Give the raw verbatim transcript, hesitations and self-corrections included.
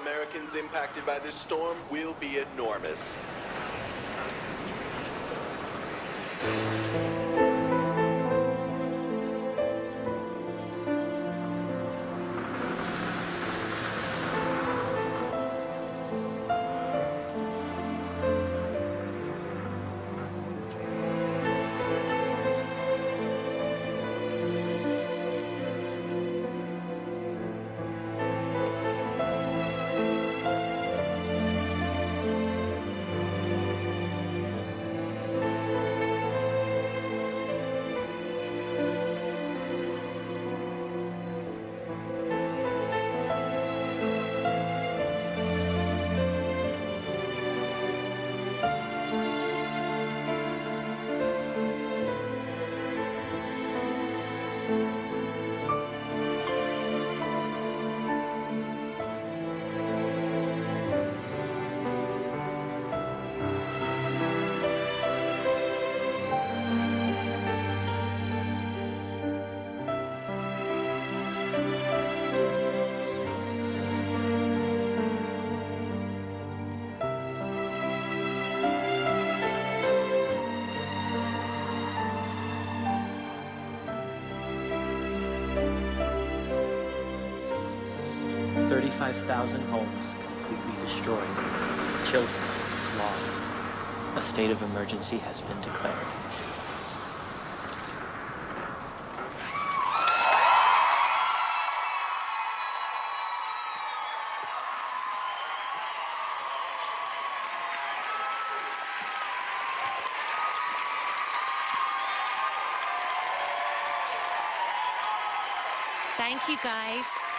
Americans impacted by this storm will be enormous. thirty-five thousand homes completely destroyed. Children lost. A state of emergency has been declared. Thank you, guys.